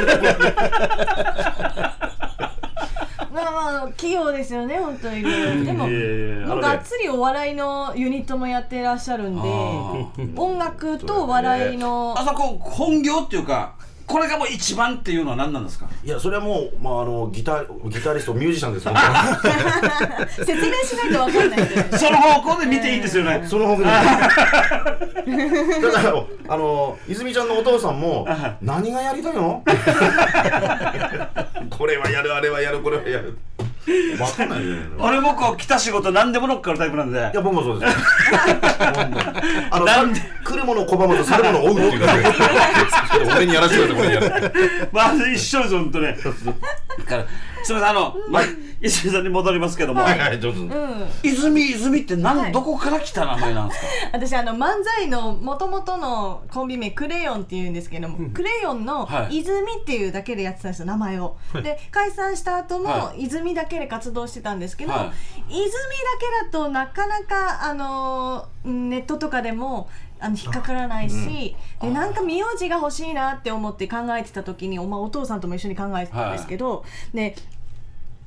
まあまあ器用ですよね本当に。でももうがっつりお笑いのユニットもやってらっしゃるんで、音楽と笑いのあそこ本業っていうかこれがもう一番っていうのは何なんですか。 いやそれはもう、まあ、あのギタギタリストミュージシャンですよ。 説明しないと分かんないんでその方向で見ていいんですよね、 えー、その方向で見てだからあの泉ちゃんのお父さんも何がやりたいのこれはやるあれはやるこれはやる分かんないよね。 俺もこう来た仕事何でも乗っかるタイプなんで。いや僕もそうですあのなんで来るものを拒まず去るものを追うっていうか俺にやらせてくださいこれやるまず一緒です本当ね。すみませんあの、まあ、泉さんに戻りますけども、はいはいどうぞ。泉泉って何、はい、どこから来た名前なんですか。 私あの漫才の元々のコンビ名クレヨンっていうんですけども、うん、クレヨンの泉っていうだけでやってたんですよ名前を。で解散した後も、はい、泉だけで活動してたんですけど、はい、泉だけだとなかなかあのネットとかでもあの引っかからないし、うん、でなんか名字が欲しいなって思って考えてた時に お,、まあ、お父さんとも一緒に考えてたんですけど、はい、で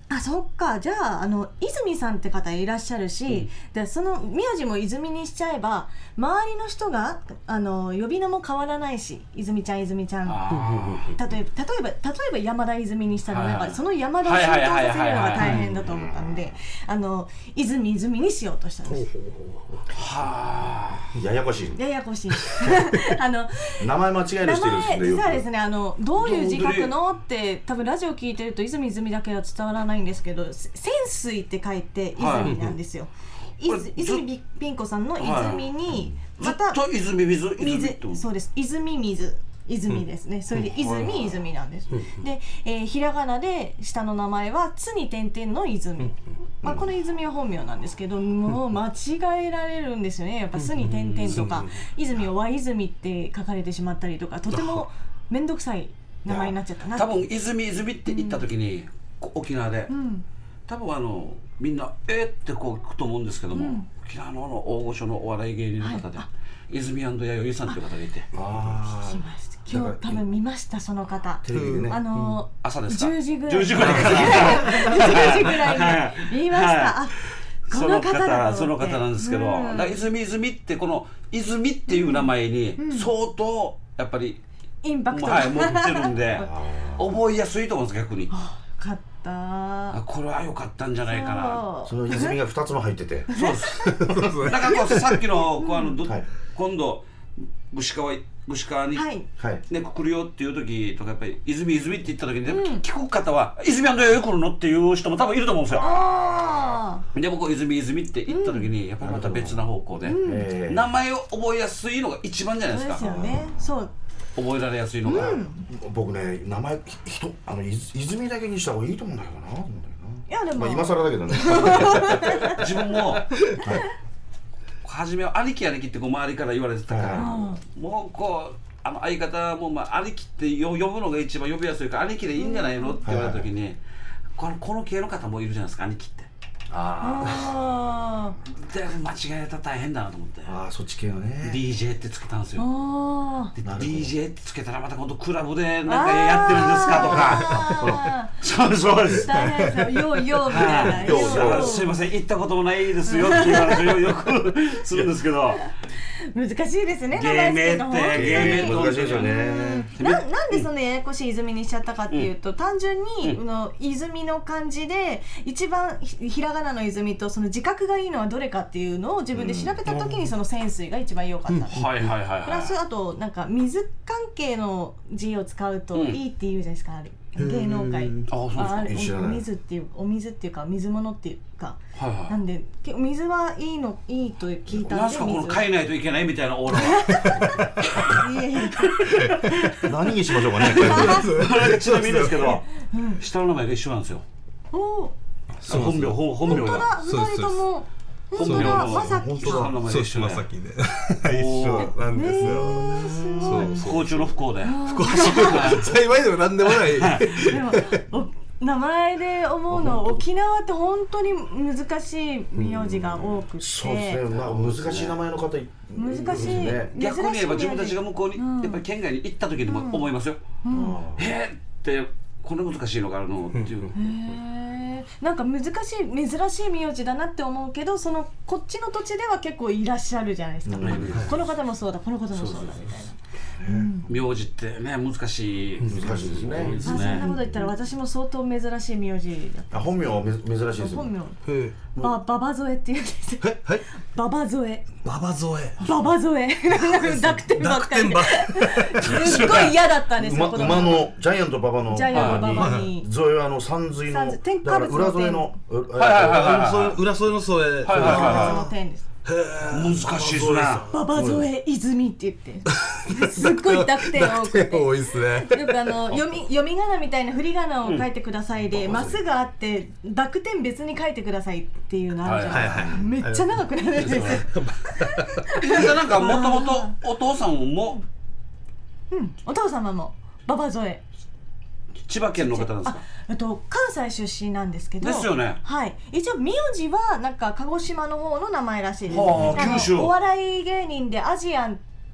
あ、そっか。じゃあ、あの泉さんって方いらっしゃるし、うん、でその名字も泉にしちゃえば周りの人があの呼び名も変わらないし、泉ちゃん泉ちゃん、例えば例えば例えば山田泉にしたら、なんかその山田を浸透させるのが大変だと思ったんで、あの泉泉にしようとしたんです。 はあ、ややこしい。 ややこしい。あの名前間違える人いるんですね。 実はですね、あのどういう字書くのって多分ラジオ聞いてると泉泉だけは伝わらないんですけど、泉水って書いて泉なんですよ。泉ピン子さんの泉にまたずっと泉水水、そうです。泉水泉ですね。それで泉泉なんです。で、えー、ひらがなで下の名前はつに点々の泉。まあこの泉は本名なんですけど、もう間違えられるんですよね。やっぱすに点々とか泉を和泉って書かれてしまったりとか、とても面倒くさい名前になっちゃったな。 多分泉泉って言った時に、うん、沖縄で、うん、多分あのみんなえー、ってこう聞くと思うんですけども、うん、沖縄の大御所のお笑い芸人の方で、はい、泉弥生さんという方がいて、 あ聞きました。今日多分見ました、その方。 テレビでね、 あのー、 朝ですか。 じゅうじぐらい。 じゅうじぐらいから。 じゅうじぐらいに見ました。はい、あ、 この方だその方なんですけど、うん、だ泉泉ってこの泉っていう名前に相当やっぱりインパクトが、 はい、持ってるんで覚えやすいと思うんです逆に。 よかった。 これは良かったんじゃないかな。 その泉がふたつも入ってて。 そうです。だからこうさっきのこうあの、はい、今度串川串川に、はいね、来るよっていう時とかやっぱり泉泉って言った時に、うん、聞く方は泉やんどやよ来るのっていう人も多分いると思うんですよ。で僕泉泉って言った時に、うん、やっぱりまた別な方向で、うん、名前を覚えやすいのが一番じゃないですか。 そうですよね。そう覚えられやすいのが、うん、 僕ね名前人あの泉だけにした方がいいと思うんだけどなと思うんだよな。いやでも、 まあ、今更だけどね自分も、はい、初めは兄貴兄貴ってこう周りから言われてたから、はい、もうこうあの相方も、まあ、兄貴って呼ぶのが一番呼びやすいから兄貴でいいんじゃないのって言われた時に、はいはい、このこの系の方もいるじゃないですか兄貴って。ああで間違えたら大変だなと思って。 ああそっち系のねディージェー ってつけたんですよ。で ディージェー ってつけたらまた今度クラブでなんかやってるんですかとかそうそうです大変ですよ。ようようみたいなすいません行ったこともないですよっていう話をよくするんですけど難しいですね。 芸名って芸名って難しいですよね。 な, なんでそのややこしい泉にしちゃったかっていうと、うん、単純に、うん、の泉の漢字で一番 ひ, ひらがなの泉とその字画がいいのはどれかっていうのを自分で調べた時にその泉水が一番良かった。プラスあとなんか水関係の字を使うといいっていうじゃないですか、あれ芸能界。あれお水っていうお水っていうか水物っていうか、はいはい、なんで水はいいのいいと聞いたんで。 なんすかこの変えないといけないみたいなオーラは何にしましょうかねちなみにですけど、うん、下の名前が一緒なんですよ。お本名本名がふたりとも本当だ、まさきさん。 そうしまさきで一緒なんですよ。 不幸中の不幸で不幸幸いでもなんでもない。 でも名前で思うのは沖縄って本当に難しい名字が多くて、 そうですね、難しい名前の方難しい。 逆に言えば自分たちが向こうにやっぱり県外に行った時にも思いますよ。へーってこんな難しいのがあるのっていう。 なんか難しい珍しい名字だなって思うけど、そのこっちの土地では結構いらっしゃるじゃないですか。この方もそうだこの方もそうだみたいな。 名字ってね難しい難しいですね。 そんなこと言ったら私も相当珍しい名字だった。 本名は珍しいですよ。 本名ババ添えって言うんですよ。 はいババ添えババ添えババ添え濁点ばっかりですっごい嫌だったんですよ。 馬のジャイアント馬場のジャイアント馬場に添えはあの山水のだから裏添えの裏添えの添えの点です。 難しいですね。 ババ添え泉って言ってすっごい濁点多くて多いですね。 よくあの読み読み仮名みたいな振り仮名を書いてくださいで、マスがあって濁点別に書いてくださいっていうのあるじゃないですか。めっちゃ長くなるんですよ。 なんかもともとお父さんもうんお父様もババ添え千葉県の方なんですか。 あと関西出身なんですけど。 ですよね。 はい。一応名字はなんか鹿児島の方の名前らしいです。 はあ、九州。 お笑い芸人でアジアンっ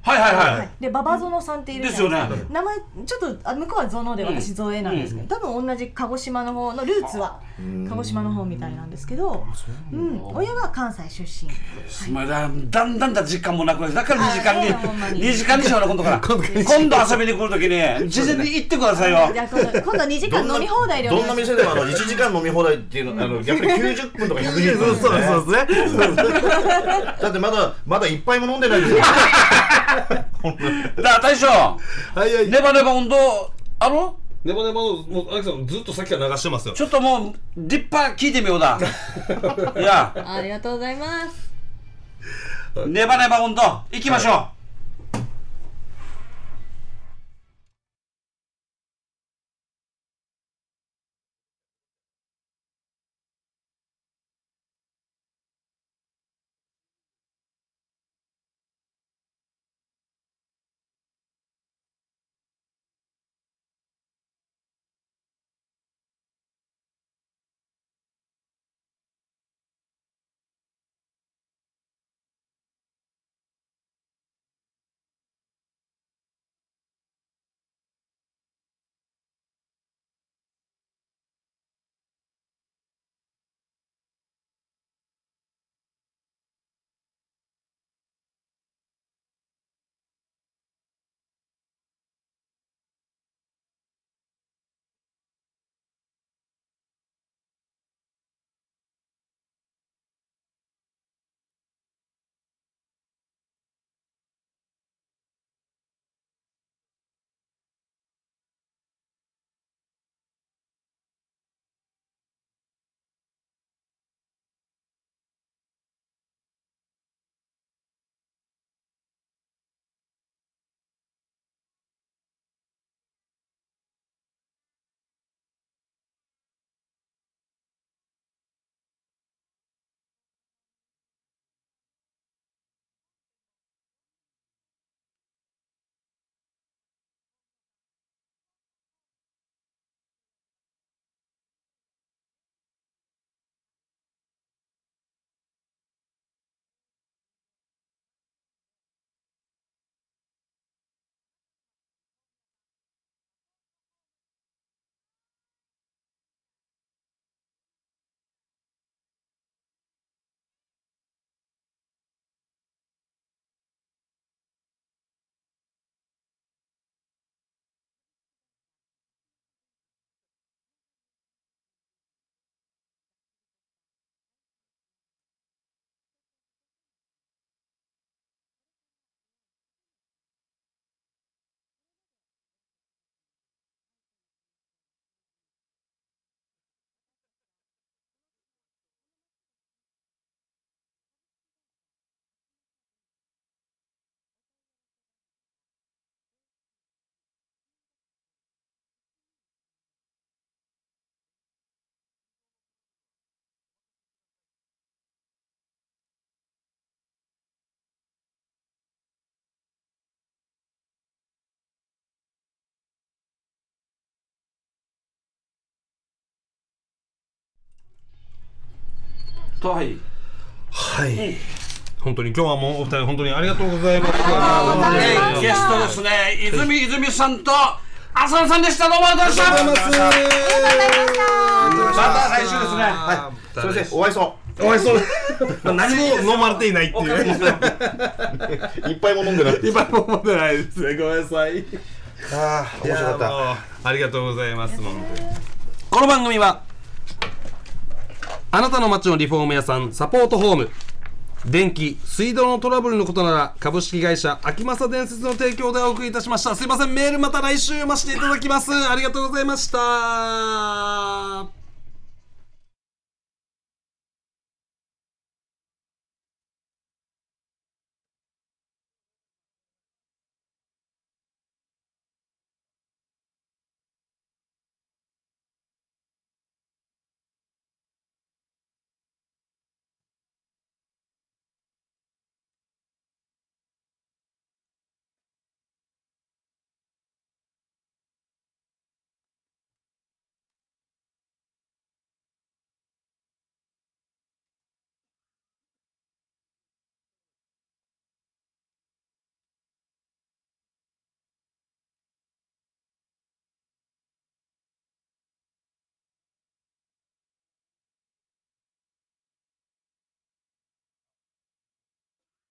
はいはいはい。 で馬場園さんっているじゃないですか。名前ちょっとあ向こうは園で私ゾエなんですけど、多分同じ鹿児島の方のルーツは鹿児島の方みたいなんですけど、うん、親は関西出身。 まあだんだんだん時間もなくなってだからにじかんににじかんにしような今度から今度遊びに来るときに事前に行ってくださいよ。 じゃ今度にじかん飲み放題で。 どんな店でもあのいちじかん飲み放題っていうのあの逆にきゅうじゅっぷんとかひゃくにじゅっぷんそうそうですね。 だってまだまだ一杯も飲んでないですよ。 だから大将、 はいはい、 ネバネバ運動あのネバネバのもうアキさんずっとさっきから流してますよ。 ちょっともう立派聞いてみようだ。いやありがとうございます。 ネバネバ運動行きましょう、はい。はい、 はい、うん、本当に今日はもうお二人本当にありがとうございます。 ゲストですね、泉泉さんと浅野さんでした。どうもありがとうございました。また来週ですね。 はい、すみません、お会いそう。 お会いそう。何も飲まれていないっていう。 いっぱいも飲んでない。 いっぱいも飲んでないですね。ごめんなさい。 ああ、面白かった。ありがとうございます。この番組はあなたの街のリフォーム屋さんサポートホーム、電気水道のトラブルのことなら株式会社秋政伝説の提供でお送りいたしました。すいません、メールまた来週読ませていただきます。ありがとうございました。